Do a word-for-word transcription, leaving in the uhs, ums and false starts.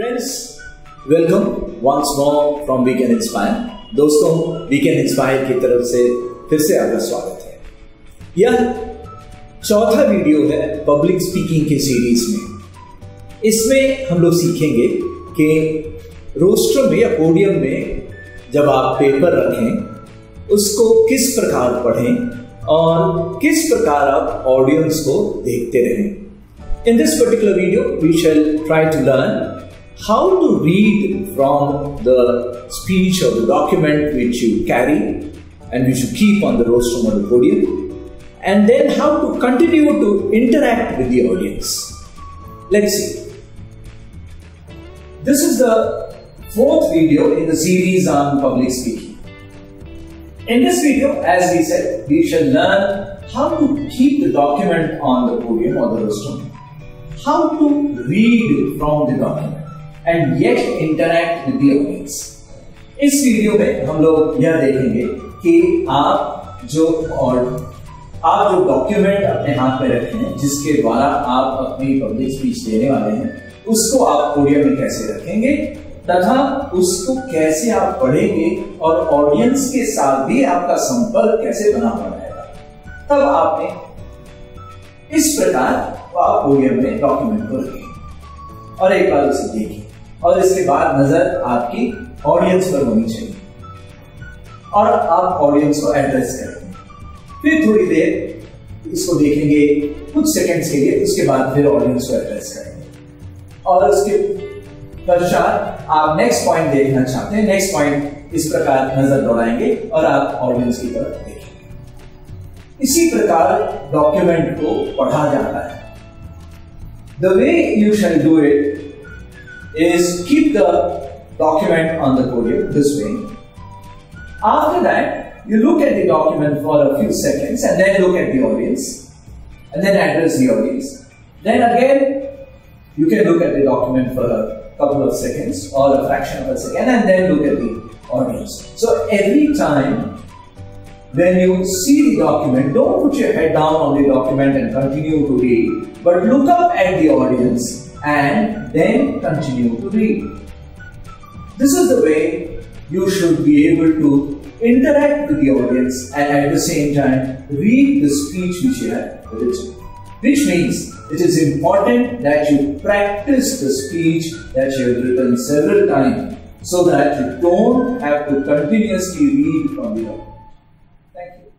Friends, welcome once more from We Can Inspire. दोस्तों, We Can Inspire की तरफ से फिर से आपका स्वागत है। यह चौथा वीडियो है पब्लिक स्पीकिंग की सीरीज में। इसमें हम लोग सीखेंगे कि रोस्ट्रम में या पोडियम में जब आप पेपर रखें उसको किस प्रकार पढ़ें और किस प्रकार आप ऑडियंस को देखते रहें। In this particular video, we shall try to learn how to read from the speech or the document which you carry and which you keep on the rostrum or the podium, and then how to continue to interact with the audience. Let's see. This is the fourth video in the series on public speaking. In this video, as we said, we shall learn how to keep the document on the podium or the rostrum, how to read from the document and yet interact with the audience. इस video में हम लोग यह देखेंगे कि आप जो और आप जो डॉक्यूमेंट अपने हाथ में रखे हैं जिसके द्वारा आप अपनी पब्लिक स्पीच देने वाले हैं उसको आप पोडियम में कैसे रखेंगे तथा उसको कैसे आप पढ़ेंगे और ऑडियंस के साथ भी आपका संपर्क कैसे बना हुआ रहेगा। तब आपने इस प्रकार आप पोडियम में डॉक्यूमेंट को रखें और एक बार उसे देखिए और इसके बाद नजर आपकी ऑडियंस पर होनी चाहिए और आप ऑडियंस को एड्रेस करेंगे। फिर थोड़ी देर इसको देखेंगे कुछ सेकंड्स के लिए, उसके बाद फिर ऑडियंस को एड्रेस करेंगे और उसके पश्चात आप नेक्स्ट पॉइंट देखना चाहते हैं। नेक्स्ट पॉइंट इस प्रकार नजर दौड़ाएंगे और आप ऑडियंस की तरफ देखेंगे। इसी प्रकार डॉक्यूमेंट को पढ़ा जाता है। The way you shall do it is keep the document on the podium this way. After that, you look at the document for a few seconds and then look at the audience and then address the audience. Then again, you can look at the document for a couple of seconds or a fraction of a second and then look at the audience. So every time when you see the document, don't put your head down on the document and continue to read, but look up at the audience and then continue to read. This is the way you should be able to interact with the audience and at the same time read the speech which you have written. Which means it is important that you practice the speech that you have written several times so that you don't have to continuously read from the document. Thank you.